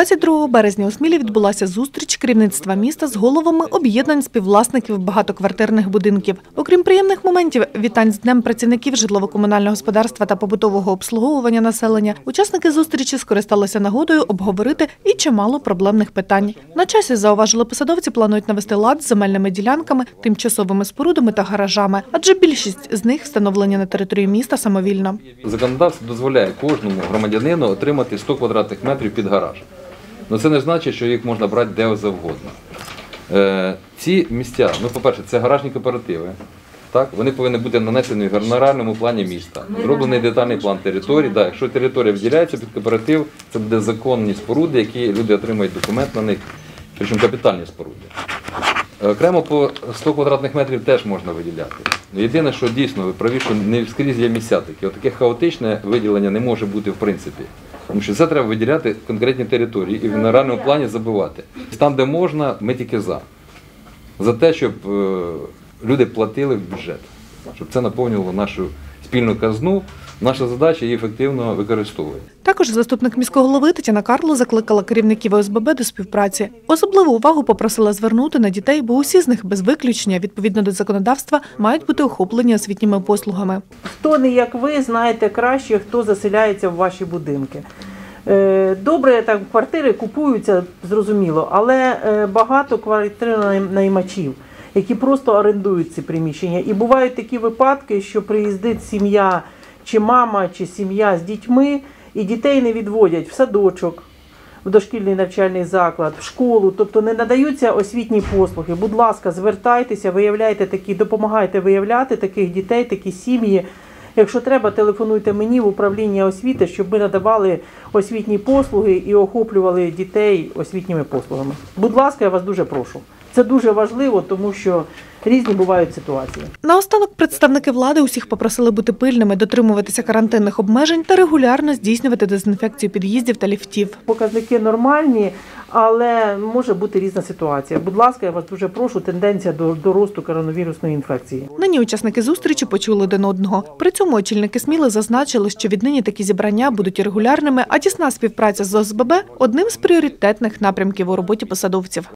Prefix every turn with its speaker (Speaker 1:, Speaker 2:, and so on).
Speaker 1: 22 березня у Смілі відбулася зустріч керівництва міста з головами об'єднань співвласників багатоквартирних будинків. Окрім приємних моментів, вітань з Днем працівників житлово-комунального господарства та побутового обслуговування населення, учасники зустрічі скористалися нагодою обговорити і чимало проблемних питань. На часі, зауважили посадовці, планують навести лад з земельними ділянками, тимчасовими спорудами та гаражами, адже більшість з них встановлені на території міста самовільно.
Speaker 2: Законодавство дозволяє кожному громадянину отримати 100 квадратних метрів під гараж. Але це не значить, що їх можна брати де завгодно. Ці місця, по-перше, це гаражні кооперативи. Так? Вони повинні бути нанесені в генеральному плані міста. Зроблений детальний план території. Да, якщо територія виділяється під кооператив, це буде законні споруди, які люди отримають документ на них, причому капітальні споруди. Окремо по 100 квадратних метрів теж можна виділяти. Єдине, що дійсно, ви праві, що не скрізь є місця такі. Таке хаотичне виділення не може бути в принципі. Тому що це треба виділяти конкретні території і в генеральному плані забивати. Там, де можна, ми тільки за. За те, щоб люди платили в бюджет, щоб це наповнювало нашу спільну казну. Наша задача її ефективно використовувати.
Speaker 1: Також заступник міського голови Тетяна Карло закликала керівників ОСББ до співпраці. Особливу увагу попросила звернути на дітей, бо усі з них без виключення, відповідно до законодавства, мають бути охоплені освітніми послугами.
Speaker 3: Хто не як ви, знаєте краще, хто заселяється в ваші будинки. Добре, так, квартири купуються, зрозуміло, але багато квартирнаймачів, які просто орендують ці приміщення. І бувають такі випадки, що приїздить сім'я, чи мама, чи сім'я з дітьми, і дітей не відводять в садочок, в дошкільний навчальний заклад, в школу, тобто не надаються освітні послуги. Будь ласка, звертайтеся, допомагайте виявляти таких дітей, такі сім'ї. Якщо треба, телефонуйте мені в управління освіти, щоб ми надавали освітні послуги і охоплювали дітей освітніми послугами. Будь ласка, я вас дуже прошу. Це дуже важливо, тому що різні бувають ситуації.
Speaker 1: Наостанок представники влади усіх попросили бути пильними, дотримуватися карантинних обмежень та регулярно здійснювати дезінфекцію під'їздів та ліфтів.
Speaker 3: Показники нормальні, але може бути різна ситуація. Будь ласка, я вас дуже прошу, тенденція до росту коронавірусної інфекції.
Speaker 1: Нині учасники зустрічі почули один одного. При цьому очільники Сміли зазначили, що віднині такі зібрання будуть регулярними, а тісна співпраця з ОСББ – одним з пріоритетних напрямків у роботі посадовців.